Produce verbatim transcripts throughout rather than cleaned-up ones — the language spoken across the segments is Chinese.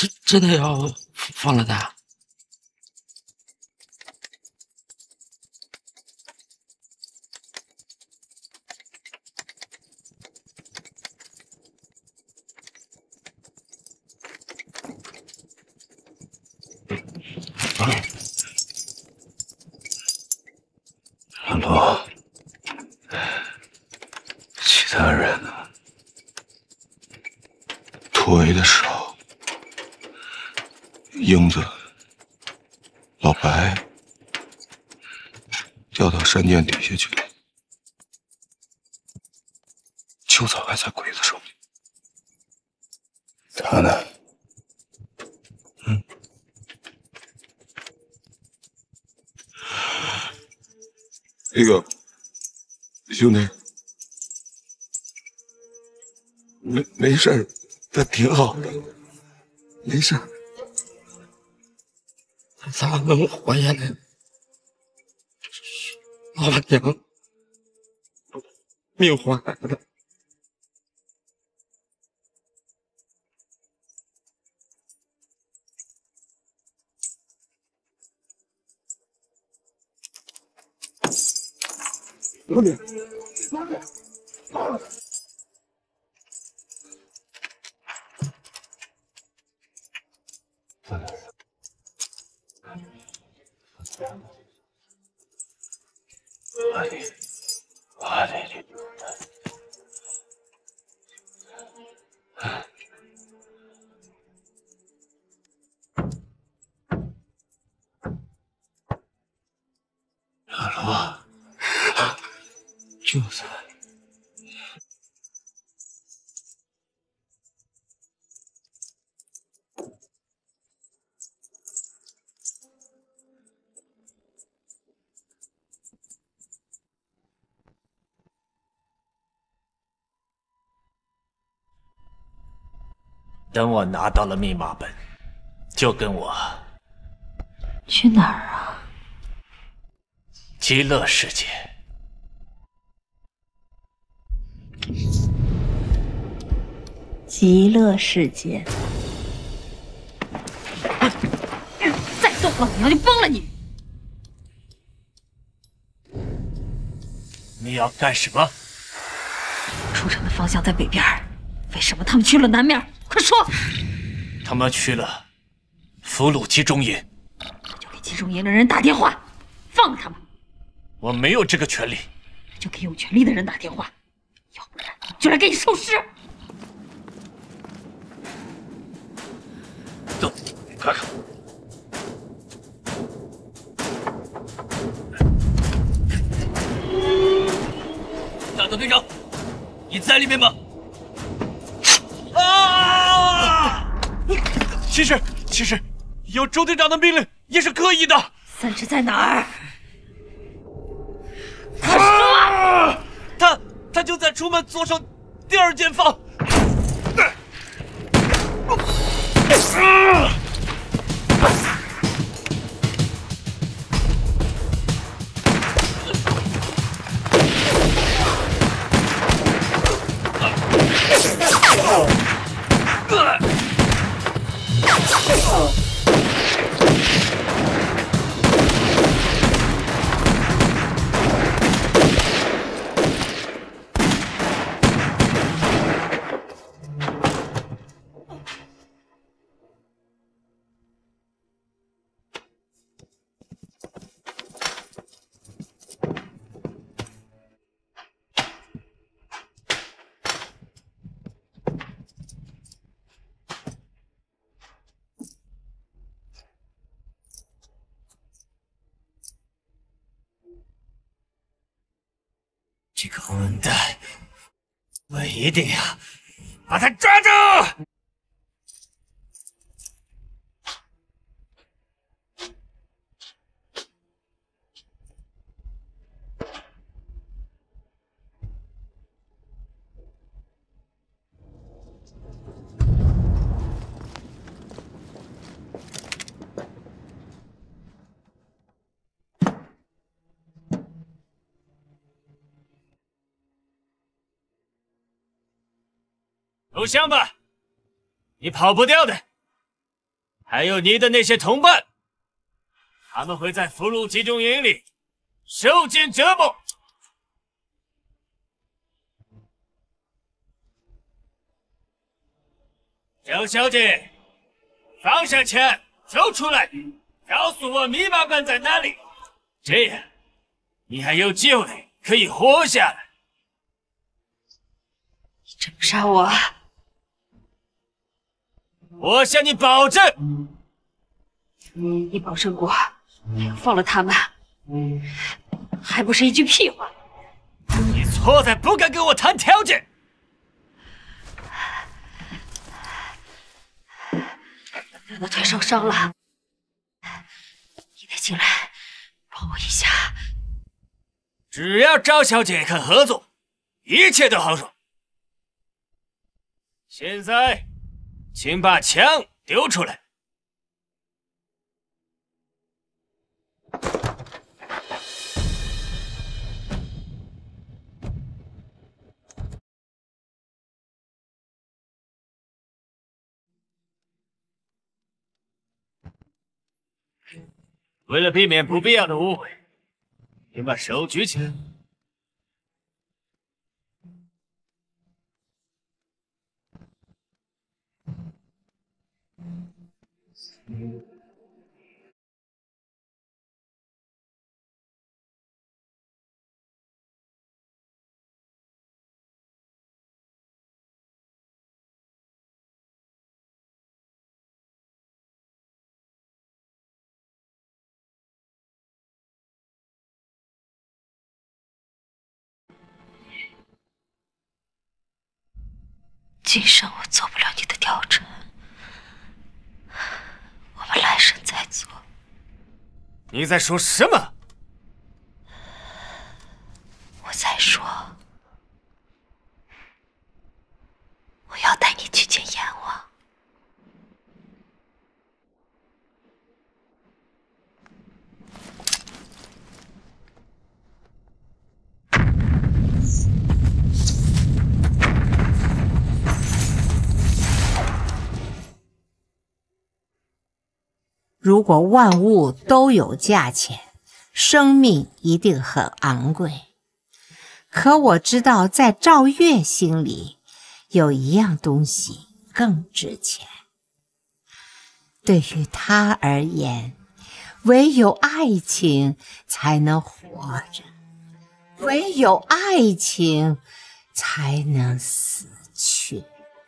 真真的要放了他？ 老罗，其他人呢？突围的时候，英子、老白掉到山涧底下去了，秋草还在鬼子手里。他呢？嗯。那个兄弟，没没事儿，他挺好的，没事儿。 他咋能活下来？老板娘命换来的。兄弟，兄弟， 我的，我的女的。老罗， 就是。 等我拿到了密码本，就跟我去哪儿啊？ 极乐世界。 极乐世界。再动老娘就崩了你！ 你要干什么？ 出城的方向在北边，为什么他们去了南面？快说！ 他们去了俘虏集中营， 那就给集中营的人打电话，放了他们。 我没有这个权利。 那就给有权利的人打电话，要不然就来给你收尸。 走，看看。大头队长，你在里面吗？啊！其实，其实有周队长的命令也是可以的。 三只在哪儿？ 快说啊！他他就在出门左手第二间房。啊！这个混蛋，我一定要把他抓住！投降吧，你跑不掉的。 还有你的那些同伴，他们会在俘虏集中营里受尽折磨。周小姐，放下枪，走出来，告诉我密码关在哪里，这样你还有机会可以活下来。 你这么杀我？ 我向你保证， 你保证过放了他们，还不是一句屁话？ 你错在不敢跟我谈条件。 我的腿受伤了，你得进来帮我一下。 只要赵小姐肯合作，一切都好说。现在，请把枪丢出来。为了避免不必要的误会，请把手举起来。 今生我做不了你的调查，我们来生再做。 你在说什么？ 我在说，我要带你去见阎王。 如果万物都有价钱，生命一定很昂贵。可我知道，在赵月心里，有一样东西更值钱。对于他而言，唯有爱情才能活着，唯有爱情才能死去。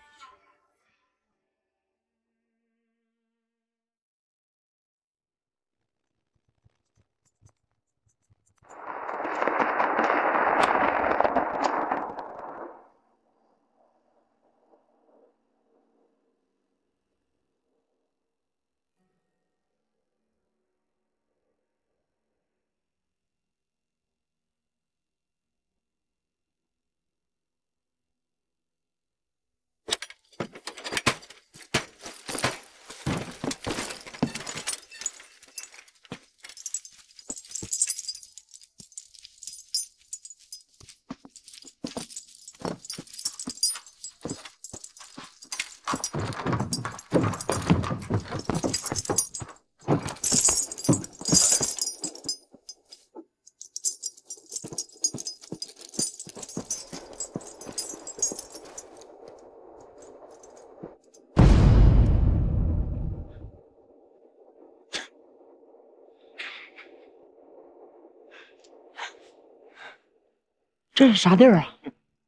这是啥地儿啊？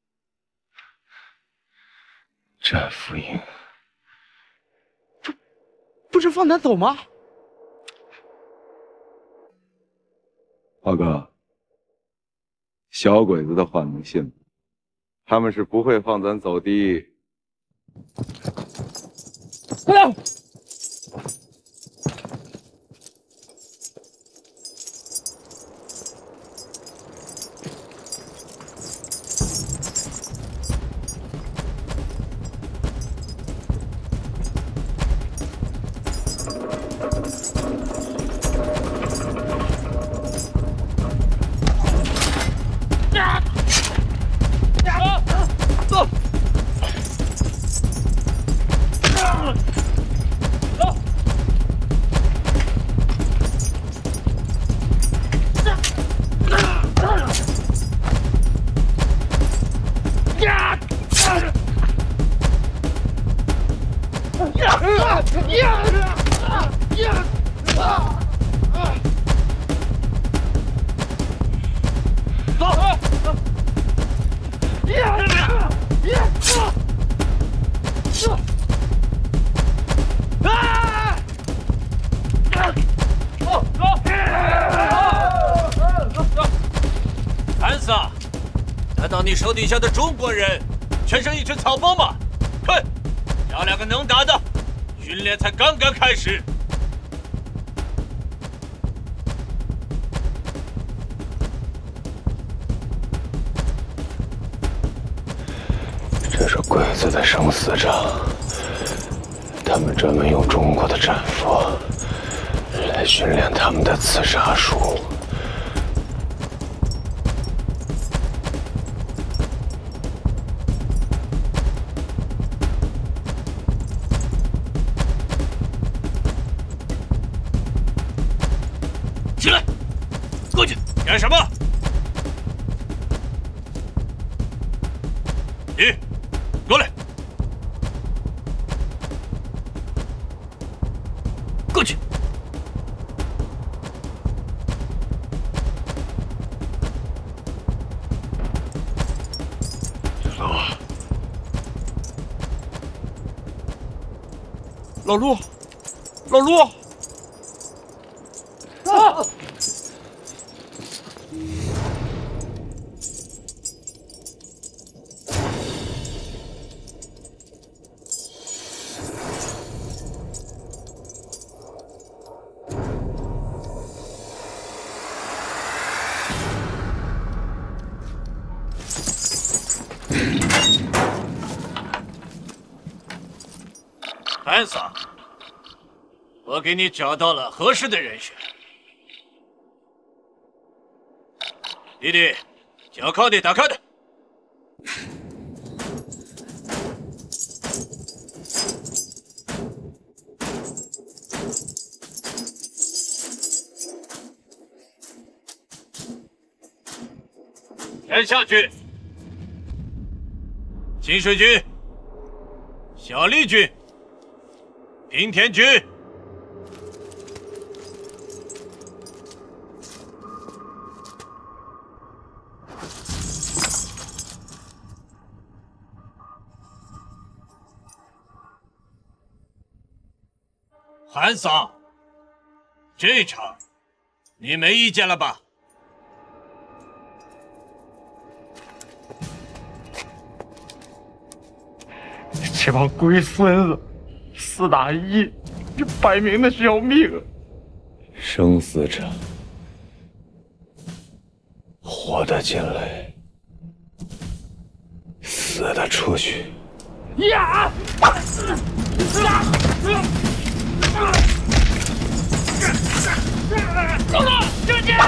战俘营。 不是放咱走吗？ 华哥，小鬼子的话能信吗？他们是不会放咱走的。 快点！走！ 韩萨，难道你手底下的中国人全是一群草包吗？快，找两个能打的，训练才刚刚开始。 这是鬼子的生死仗，他们专门用中国的战俘来训练他们的刺杀术。 起来，过去干什么？你过来，过去。 老陆，老陆，啊！ 韩桑，我给你找到了合适的人选。弟弟，脚铐得打开的。先下去。清水君、小丽君、平田君。韩桑，这场你没意见了吧？ 这帮龟孙子，四打一，这摆明的是要命啊！ 生死者，活的进来，死的出去。 呀！ 走了，正见！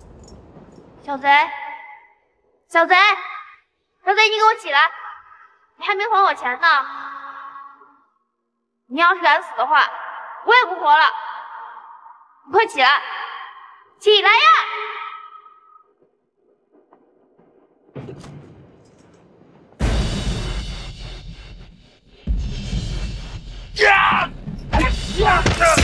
小贼，小贼，小贼，你给我起来！ 你还没还我钱呢。你要是敢死的话，我也不活了。你快起来，起来呀！ 呀！呀！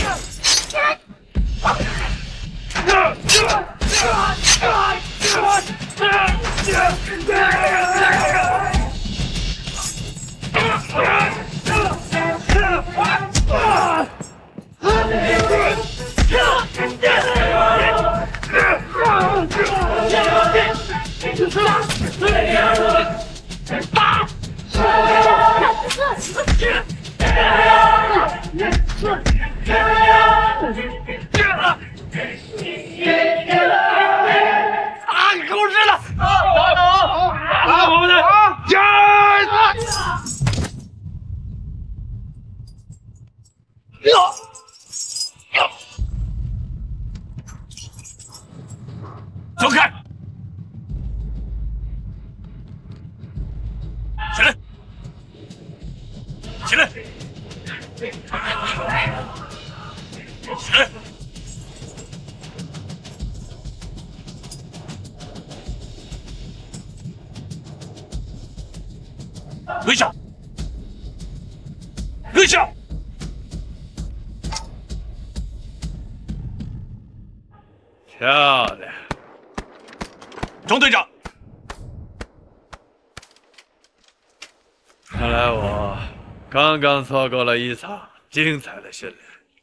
啊！狗日的！啊啊啊！我们的呀！走开！起来！起来！起来！跪下！跪下！ 漂亮， 钟队长。 看来我刚刚错过了一场精彩的训练。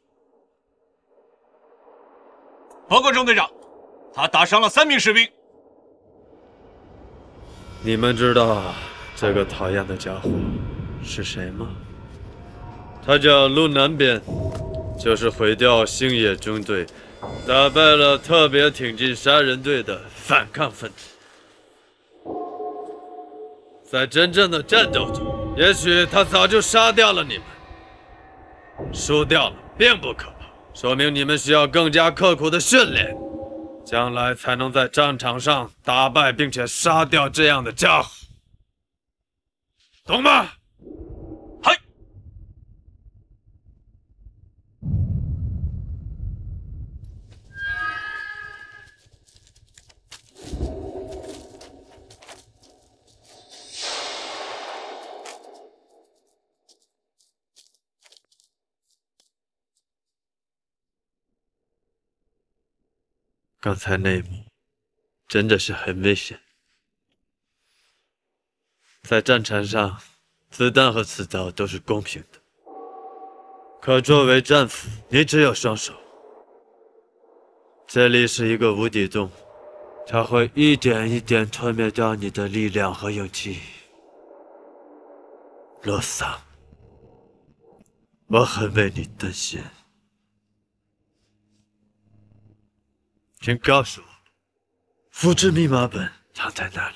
报告钟队长，他打伤了三名士兵。 你们知道这个讨厌的家伙是谁吗？他叫陆南边，就是毁掉星野中队、打败了特别挺进杀人队的反抗分子。在真正的战斗中，也许他早就杀掉了你们。输掉了并不可怕，说明你们需要更加刻苦的训练，将来才能在战场上打败并且杀掉这样的家伙，懂吗？ 嗨！ 刚才那一幕真的是很危险。在战场上，子弹和刺刀都是公平的，可作为战俘，你只有双手。这里是一个无底洞，它会一点一点吞灭掉你的力量和勇气。罗桑，我很为你担心。请告诉我，复制密码本藏在哪里？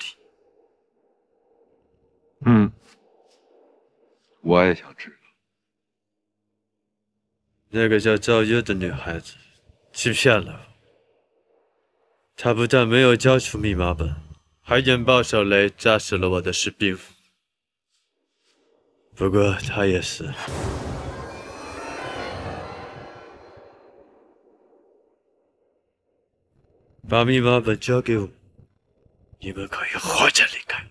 嗯，我也想知道。 那个叫赵月的女孩子欺骗了我。她不但没有交出密码本，还引爆手雷炸死了我的士兵。不过她也死了。把密码本交给我，你们可以活着离开。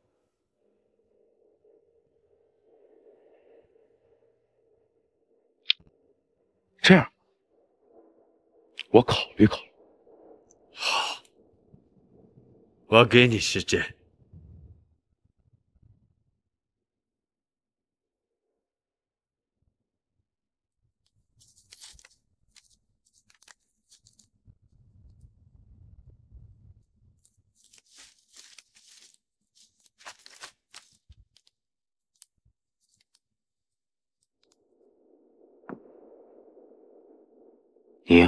这样，我考虑考虑。 好，我给你时间。 你，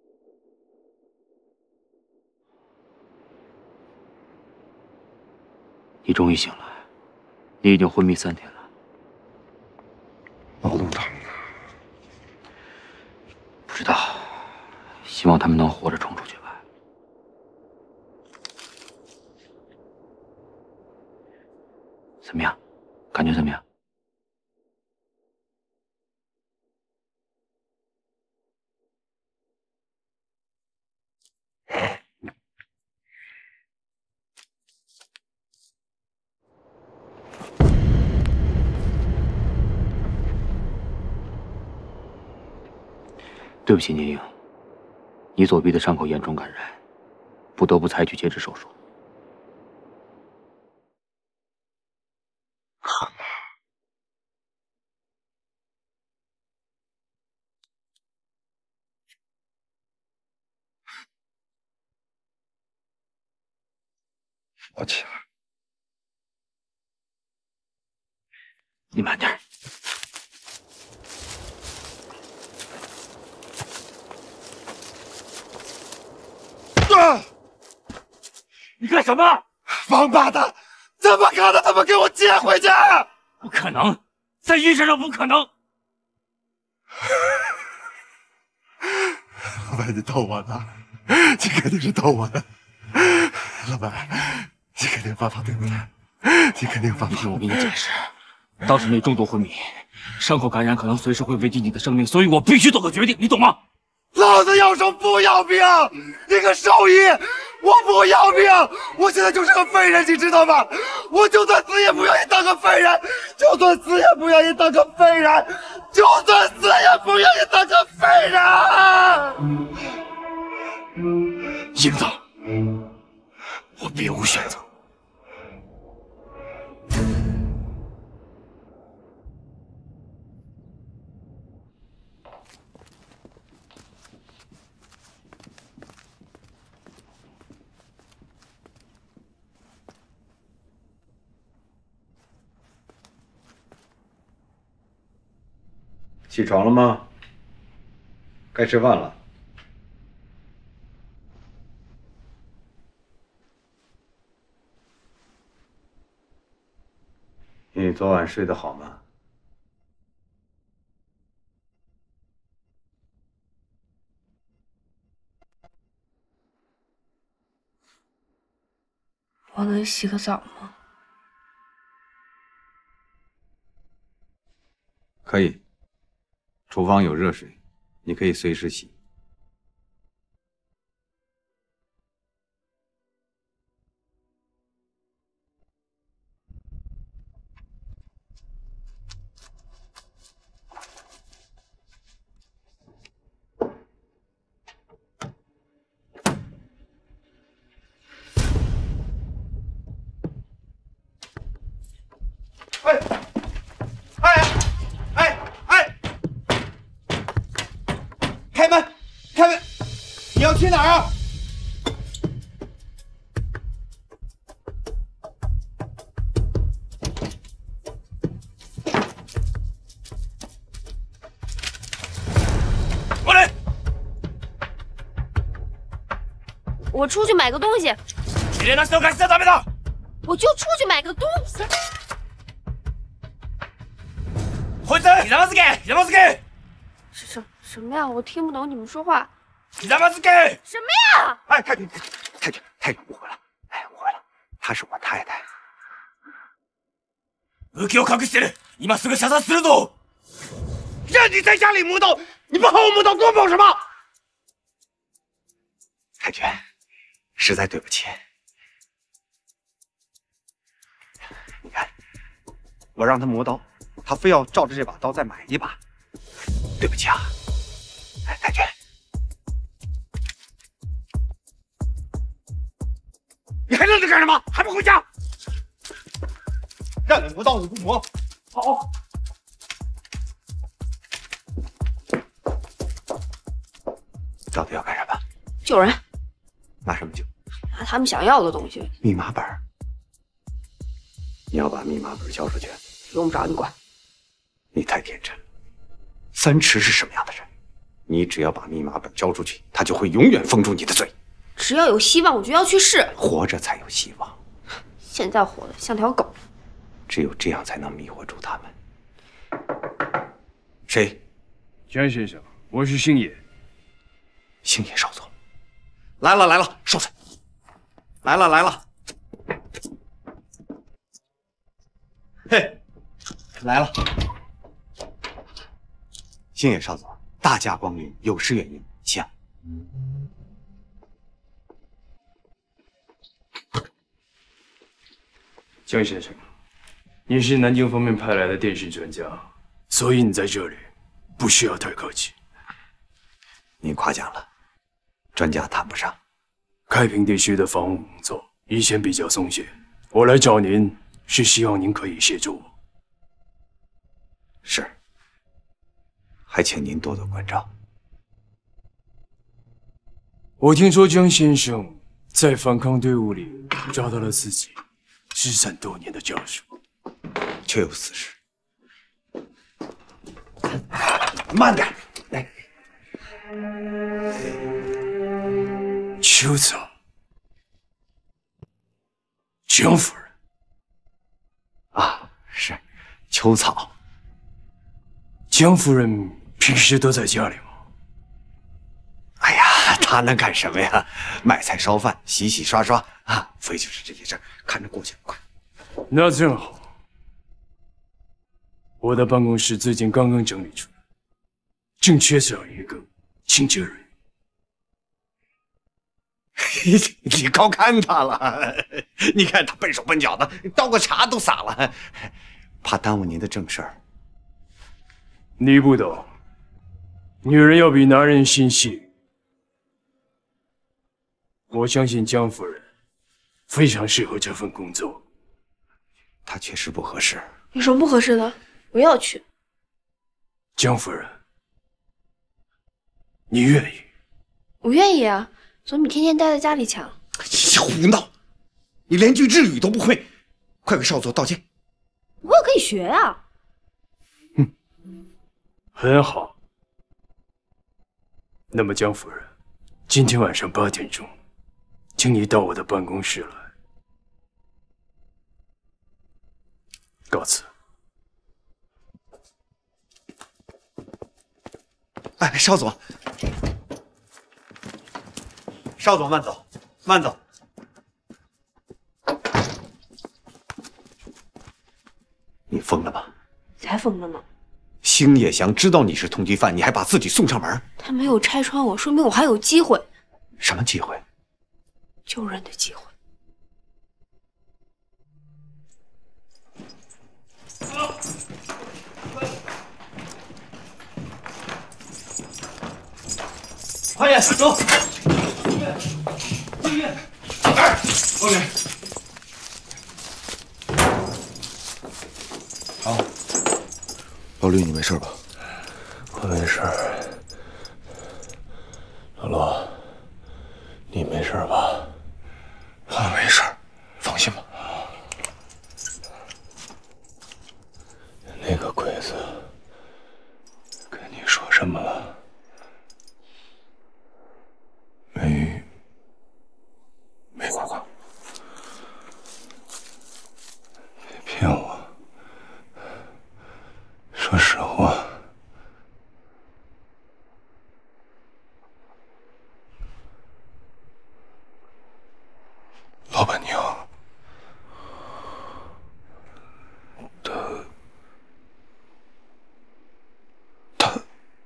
你终于醒了。你已经昏迷三天了， 脑洞疼啊！ 不知道，希望他们能活着冲出去吧。怎么样， 感觉怎么样？对不起，聂英，你左臂的伤口严重感染，不得不采取截肢手术。 我起来。 你慢点。 啊！你干什么？ 王八蛋！怎么可能他们给我接回去？ 不可能，在医生上不可能。 老板，你逗我呢？你肯定是逗我的。老板，你肯定有办法对不对？你肯定有办法。 听我给你解释，当时你重度昏迷，伤口感染可能随时会危及你的生命，所以我必须做个决定，你懂吗？ 老子要生不要命！一个兽医，我不要命！我现在就是个废人，你知道吗？我就算死也不愿意当个废人，就算死也不愿意当个废人，就算死也不愿意当个废人。 英子，我别无选择。 起床了吗？该吃饭了。你昨晚睡得好吗？ 我能洗个澡吗？ 可以。厨房有热水，你可以随时洗。 哎，哎，哎，哎！开门，开门！你要去哪儿啊？ 过来！ 我出去买个东西。 你连那都干死ダメだ！ 我就出去买个东西。 こいつひざまずけ！ひざまずけ！ 什什什么呀？我听不懂你们说话。 ひざまずけ！ 什么呀？ 哎，太君，太君，太君，误会了，哎，误会了，她是我太太。 武器を隠してる，今すぐ射殺するぞ！ 让你在家里磨刀，你不和我磨刀，跟我跑什么？太君，实在对不起。你看，我让他磨刀，他非要照着这把刀再买一把，对不起啊。哎，太君，你还愣着干什么？还不回家？让你磨刀你不磨，好。到底要干什么？ 救人， 拿什么救？ 拿他们想要的东西。 密码本。你要把密码本交出去， 用不着你管。 你太天真了。三池是什么样的人？你只要把密码本交出去，他就会永远封住你的嘴。 只要有希望，我就要去试。 活着才有希望。 现在活的像条狗。 只有这样才能迷惑住他们。谁？ 江先生，我是星野。 星野少佐，来了来了，少佐，来了来了。嘿， 来了。星野少佐，大驾光临，有失远迎，请。 江先生，你是南京方面派来的电视专家，所以你在这里不需要太客气。 您夸奖了，专家谈不上。 开平地区的防务工作以前比较松懈，我来找您是希望您可以协助我。 是，还请您多多关照。 我听说江先生在反抗队伍里找到了自己失散多年的家属， 确有此事。慢点，来。 秋草，江夫人。 啊，是秋草。 江夫人平时都在家里吗？ 哎呀，她能干什么呀？买菜、烧饭、洗洗刷刷啊，非就是这些事儿，看着过去。快， 那正好。我的办公室最近刚刚整理出来，正缺少一个清洁人员。 你高看他了，你看他笨手笨脚的，倒个茶都洒了，怕耽误您的正事儿。 你不懂，女人要比男人心细。我相信江夫人非常适合这份工作。 她确实不合适。 有什么不合适的？我要去。 江夫人，你愿意？ 我愿意啊，总比天天待在家里强。 你胡闹！你连句日语都不会，快给少佐道歉。 我也可以学啊。 很好。那么江夫人，今天晚上八点钟，请你到我的办公室来。告辞。 哎，少佐，少佐慢走，慢走。你疯了吧？ 才疯了呢！ 星野祥知道你是通缉犯，你还把自己送上门？ 他没有拆穿我，说明我还有机会。 什么机会？ 救人的机会。 快点，走！进院，进院！哎，后面。 好，老吕，你没事吧？ 我没事。老罗，你没事吧？ 我没事，放心吧。 那个鬼子跟你说什么了？ 没，没说过。 别骗我，说实话。 老板娘，她，她，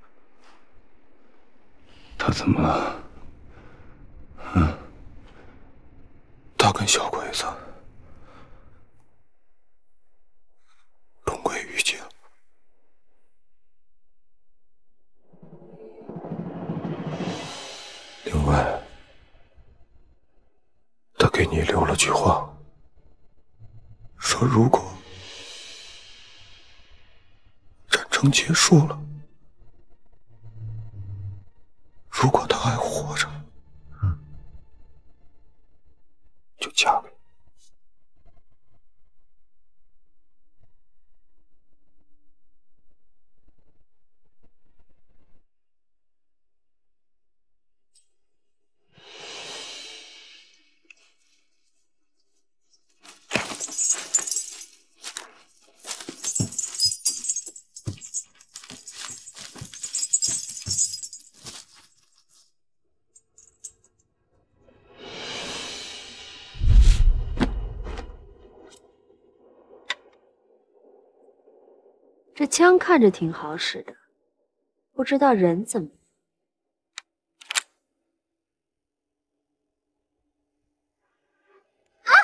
她怎么了？嗯， 她跟小鬼子同归于尽。另外，他给你留了句话，说如果战争结束了，如果他还活着，就嫁给你。 这枪看着挺好使的，不知道人怎么……啊！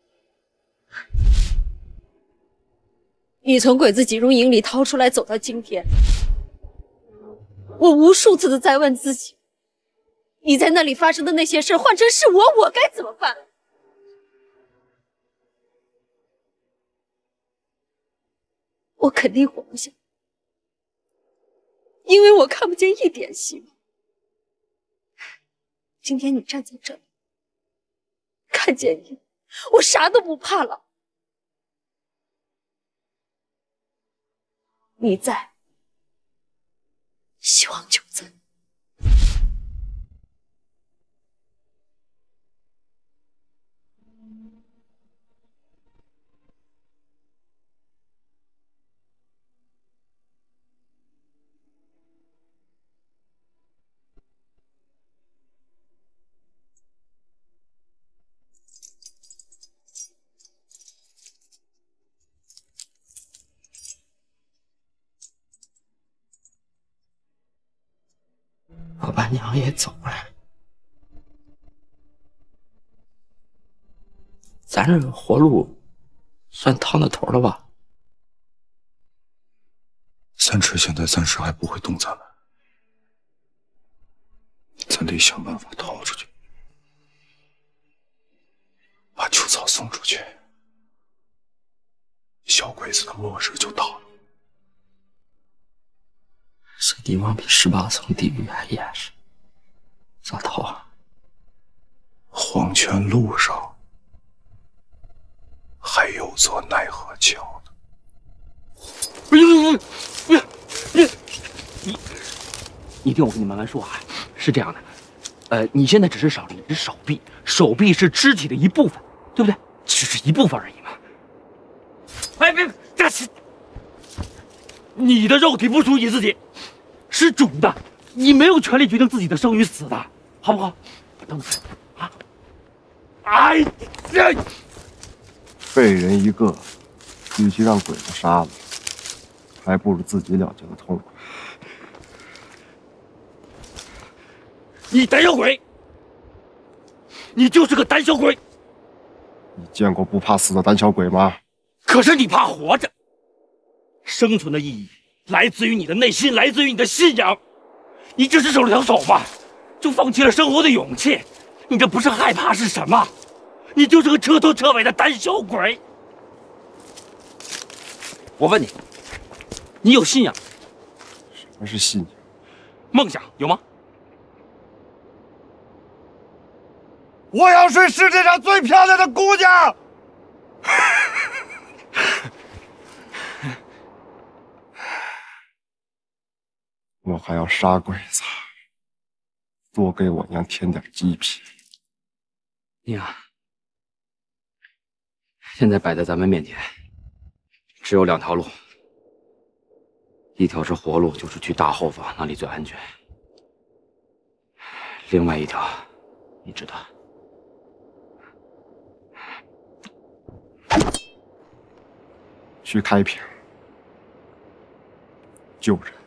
你从鬼子集中营里逃出来，走到今天，我无数次的在问自己，你在那里发生的那些事，换成是我，我该怎么办？ 我肯定活不下，因为我看不见一点希望。今天你站在这里，看见你，我啥都不怕了。你在，希望就在。 我把娘也走了，咱这活路算趟到头了吧？ 三池现在暂时还不会动咱们，咱得想办法逃出去，把秋草送出去，小鬼子的末日就到了。 这地方比十八层地狱还严实，咋逃啊？ 黄泉路上还有座奈何桥呢。 不是不是不是，你你听我跟你慢慢说啊，是这样的，呃，你现在只是少了一只手臂，手臂是肢体的一部分，对不对？只是一部分而已嘛。哎，别，这是你的肉体不属于你自己。 是主的，你没有权利决定自己的生与死的，好不好？把灯开啊！哎呀， 废人一个，与其让鬼子杀了，还不如自己了结的痛快。 你胆小鬼，你就是个胆小鬼！ 你见过不怕死的胆小鬼吗？ 可是你怕活着，生存的意义。 来自于你的内心，来自于你的信仰。你只是手了条手吧，就放弃了生活的勇气。你这不是害怕是什么？你就是个彻头彻尾的胆小鬼。我问你，你有信仰？ 什么是信仰？ 梦想有吗？ 我要睡世界上最漂亮的姑娘。我还要杀鬼子，多给我娘添点鸡皮。 娘，现在摆在咱们面前，只有两条路，一条是活路，就是去大后方，那里最安全；另外一条，你知道， 去开平救人。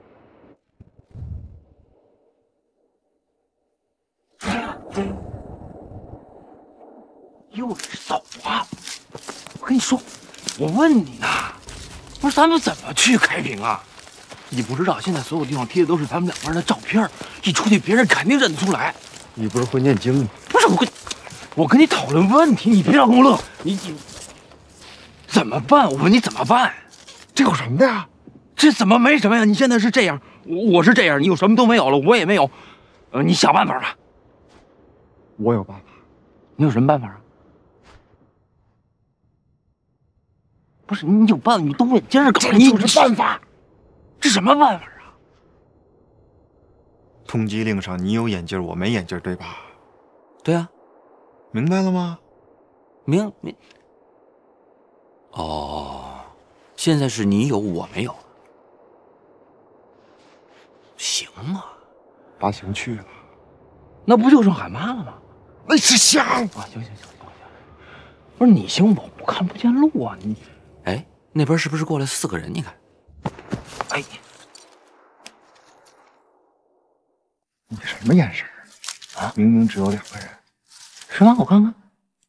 又是走啊！我跟你说，我问你呢，不是咱们怎么去开平啊？你不知道现在所有地方贴的都是咱们两个人的照片，一出去别人肯定认得出来。 你不是会念经吗？ 不是我跟，我跟你讨论问题，你别让我乐。你你怎么办？我问你怎么办？ 这有什么的呀？ 这怎么没什么呀？你现在是这样，我我是这样，你有什么都没有了，我也没有。呃，你想办法吧。 我有办法。 你有什么办法啊？ 不是你有办法，你动眼睛干嘛？ 这就是办法。 这什么办法啊？ 通缉令上你有眼镜，我没眼镜，对吧？ 对啊， 明白了吗？ 明明。哦，现在是你有我没有。行啊， 八行去了， 那不就剩海妈了吗？ 那是香啊！行行行行行，不是你行，我我看不见路啊！你。 哎，那边是不是过来四个人？你看， 么眼神啊？明明只有两个人。 是吗？我看看。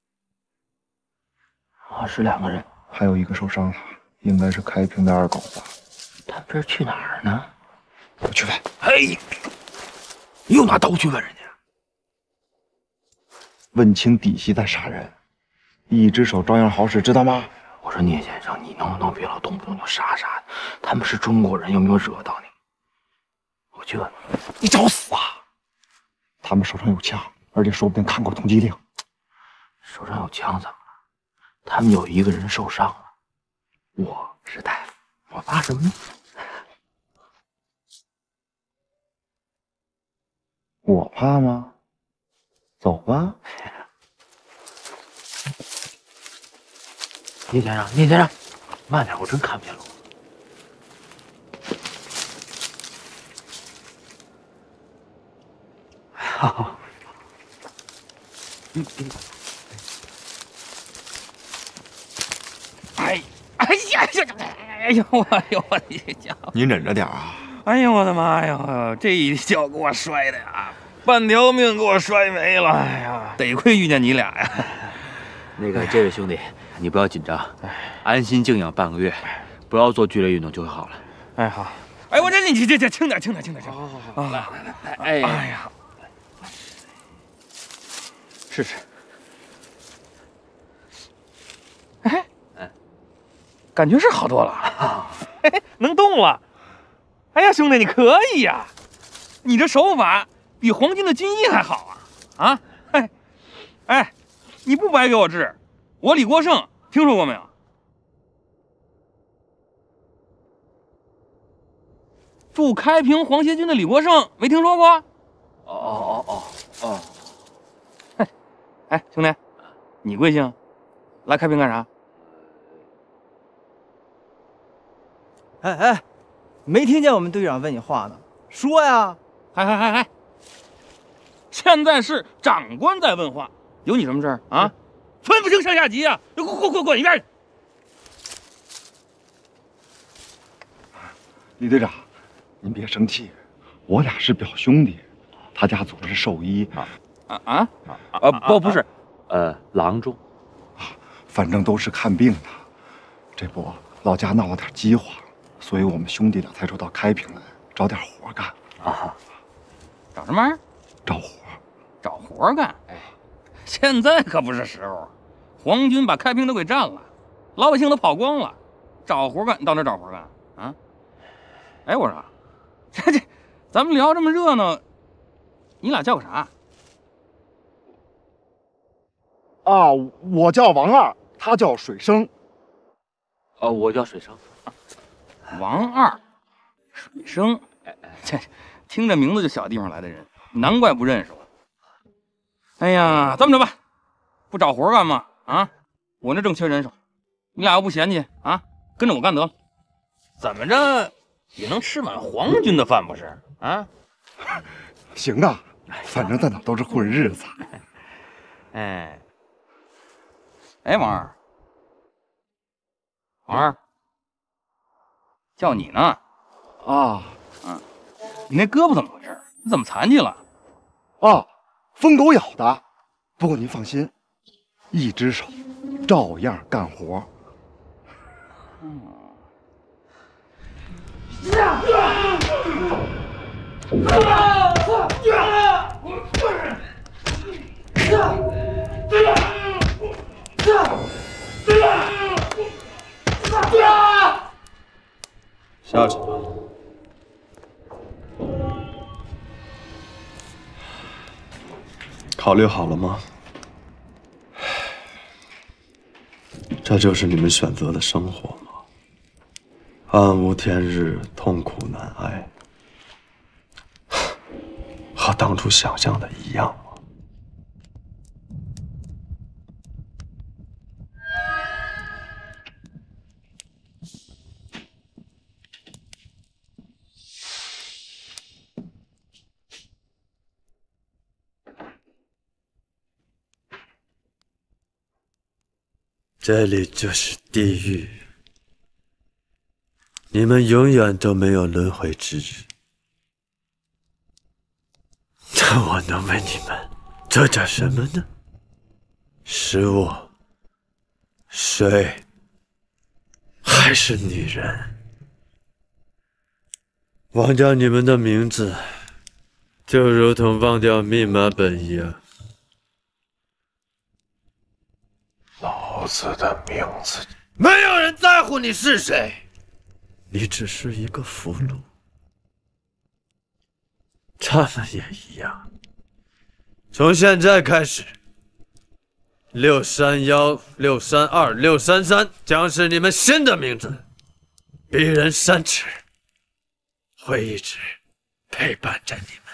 啊，是两个人， 还有一个受伤了，应该是开平的二狗吧？ 他们这是去哪儿呢？ 我去问。 嘿，又拿刀去问人家。 问清底细再杀人，一只手照样好使，知道吗？ 我说聂先生，你能不能别老动不动就杀杀的？他们是中国人，有没有惹到你？我去问问。 你找死啊！他们手上有枪，而且说不定看过通缉令。 手上有枪怎么了？他们有一个人受伤了。我是大夫，我怕什么呢？ 我怕吗？走吧。 聂先生，聂先生，慢点，我真看不见路。好。嗯嗯。 哎哎呀呀！哎呦我哎呦我的脚！ 你忍着点啊！ 哎呦我的妈呀！这一脚给我摔的呀，半条命给我摔没了！哎呀，得亏遇见你俩呀。 那个，这位兄弟，你不要紧张，安心静养半个月，不要做剧烈运动就会好了。 哎好。哎我这你这这轻点轻点轻点轻点。好好好。来来来来，哎哎呀，试试。 哎哎，感觉是好多了啊，能动了。哎呀，兄弟，你可以呀！你这手法比黄金的军医还好啊！啊，哎，哎，你不白给我治，我李国盛听说过没有？驻开平皇协军的李国盛没听说过？ 哦哦哦哦哦！ 哎，哎，兄弟，你贵姓？来开平干啥？ 哎哎。没听见我们队长问你话呢，说呀！ 嗨嗨嗨嗨！现在是长官在问话，有你什么事儿啊？分不清上下级啊！滚滚滚滚一边去！ 李队长，您别生气，我俩是表兄弟，他家祖是兽医啊啊啊啊！不不是，呃，郎中， 反正都是看病的。这不，老家闹了点饥荒。所以我们兄弟俩才说到开平来找点活干啊！找什么玩意儿？ 找活， 找活干。哎，现在可不是时候，皇军把开平都给占了，老百姓都跑光了，找活干，你到哪找活干啊？哎，我说，这这，咱们聊这么热闹，你俩叫个啥？ 啊，我叫王二，他叫水生。 哦，我叫水生。 王二，水生，这听这名字就小地方来的人，难怪不认识我。哎呀，这么着吧，不找活干吗？啊，我那正缺人手，你俩要不嫌弃啊，跟着我干得了。怎么着也能吃满皇军的饭不是？啊， 行啊，反正在哪都是混日子。 哎，哎，王二，王二。叫你呢， 啊， 嗯，你那胳膊怎么回事？你怎么残疾了？ 啊，疯狗咬的。不过您放心，一只手照样干活。嗯。 下去吧。考虑好了吗？这就是你们选择的生活吗？暗无天日，痛苦难挨，和当初想象的一样吗？这里就是地狱，你们永远都没有轮回之日。 看我能为你们做点什么呢？食物、水，还是女人？忘掉你们的名字，就如同忘掉密码本一样。 老子的名字， 没有人在乎你是谁，你只是一个俘虏。他们也一样。从现在开始，六三幺、六三二、六三三将是你们新的名字。鄙人三尺，会一直陪伴着你们。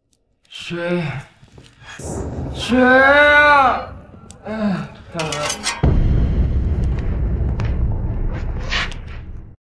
水，水啊！哎，看看。